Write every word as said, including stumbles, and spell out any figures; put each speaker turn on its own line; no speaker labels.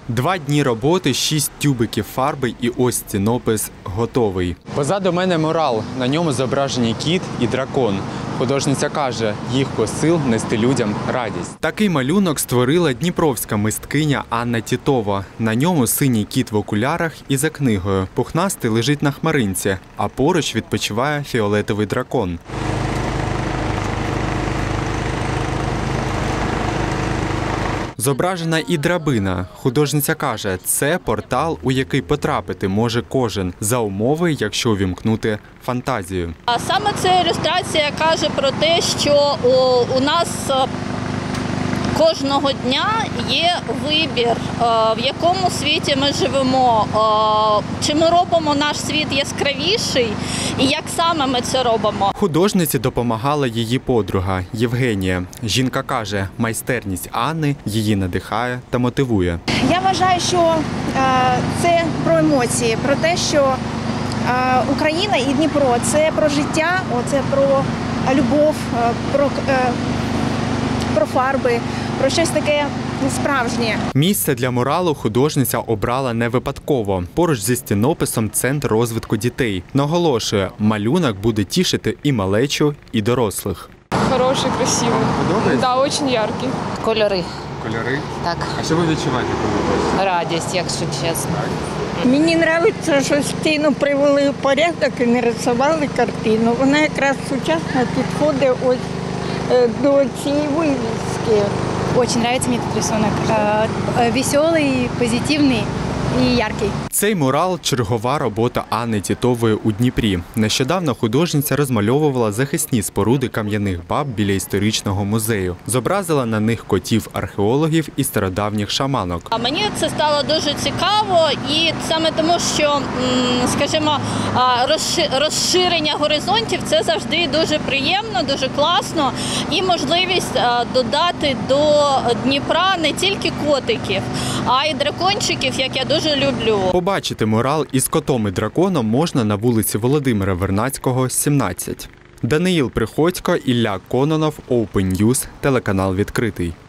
Два дні роботи, шість тюбиків фарби і ось стінопис готовий. Позаду мене мурал. На ньому зображені кіт і дракон. Художниця каже, їх посил нести людям радість. Такий малюнок створила дніпровська мисткиня Анна Тітова. На ньому синій кіт в окулярах і за книгою. Пухнастий лежить на хмаринці, а поруч відпочиває фіолетовий дракон. Зображена і драбина. Художниця каже, це портал, у який потрапити може кожен, за умови, якщо увімкнути фантазію.
А саме ця ілюстрація каже про те, що у, у нас кожного дня є вибір, в якому світі ми живемо, чи ми робимо наш світ яскравіший і як саме ми це робимо.
Художниці допомагала її подруга Євгенія. Жінка каже, майстерність Анни її надихає та мотивує.
Я вважаю, що це про емоції, про те, що Україна і Дніпро – це про життя, це про любов, про про фарби, про щось таке справжнє.
Місце для муралу художниця обрала не випадково. Поруч зі стінописом «Центр розвитку дітей». Наголошує, малюнок буде тішити і малечу, і дорослих.
Хороший, красивий. Подобається? Так, дуже яркий.
Кольори.
Кольори?
Так.
А що ви відчуваєте, коли бачите?
Радість, якщо чесно.
Мені подобається, що стіну привели в порядок і не рисували картину. Вона якраз сучасно підходить ось до цієї вивіски.
Очень нравится мне этот рисунок. Веселый, позитивный і яркий.
Цей мурал – чергова робота Анни Тітової у Дніпрі. Нещодавно художниця розмальовувала захисні споруди кам'яних баб біля історичного музею. Зобразила на них котів археологів і стародавніх шаманок.
А мені це стало дуже цікаво, і саме тому, що, скажімо, розширення горизонтів – це завжди дуже приємно, дуже класно. І можливість додати до Дніпра не тільки котиків, а й дракончиків, як я дуже люблю.
Побачити мурал із котом і драконом можна на вулиці Володимира Вернадського, сімнадцять. Даниїл Приходько, Ілля Кононов, Open News, телеканал «Відкритий».